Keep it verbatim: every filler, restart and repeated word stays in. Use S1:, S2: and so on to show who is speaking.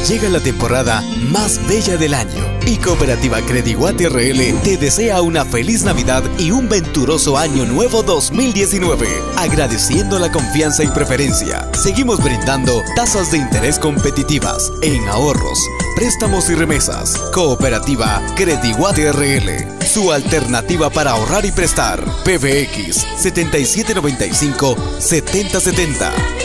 S1: Llega la temporada más bella del año y Cooperativa Crediguate R L te desea una feliz Navidad y un venturoso año nuevo dos mil diecinueve. Agradeciendo la confianza y preferencia, seguimos brindando tasas de interés competitivas en ahorros, préstamos y remesas. Cooperativa Crediguate R L, su alternativa para ahorrar y prestar. P B X setenta y siete noventa y cinco setenta setenta.